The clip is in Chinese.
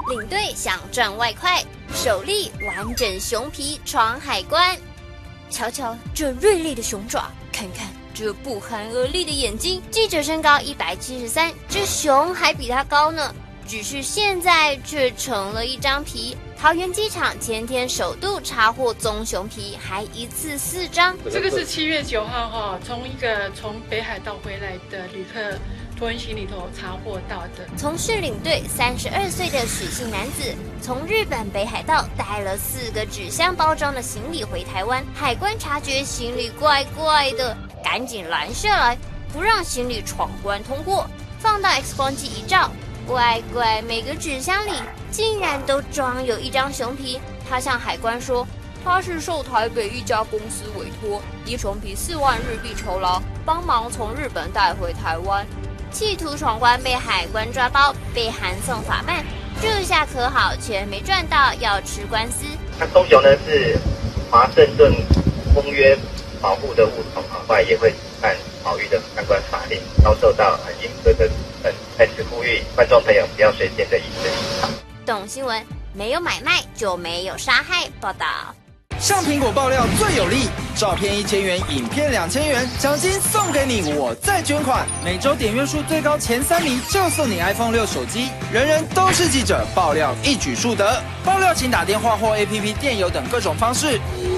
领队想赚外快，首例完整熊皮闯海关。瞧瞧这锐利的熊爪，看看这不寒而栗的眼睛。记者身高173，这熊还比他高呢，只是现在却成了一张皮。桃园机场前天首度查获棕熊皮，还一次4张。 这个是7月9号哈，从北海道回来的旅客托运行李头查获到的。 从事领队32岁的许姓男子，从日本北海道带了4个纸箱包装的行李回台湾，海关察觉行李怪怪的，赶紧拦下来，不让行李闯关通过，放到 X 光机一照，乖乖，每个纸箱里竟然都装有一张熊皮。他向海关说，他是受台北一家公司委托，以熊皮4万日币酬劳，帮忙从日本带回台湾。企图闯关被海关抓包，被函送法办。这下可好，钱没赚到，要吃官司。 那棕熊呢是华盛顿公约保护的物种，后来也会按保育的相关法令，遭受到很严格的处分。在此呼吁观众朋友不要随便的以身试法。 懂新闻，没有买卖就没有杀害。报道。 上苹果爆料最有力，照片1000元，影片2000元，奖金送给你，我再捐款。每周点阅数最高前3名就送你 iPhone 6手机，人人都是记者，爆料一举数得。爆料请打电话或 APP 电邮等各种方式。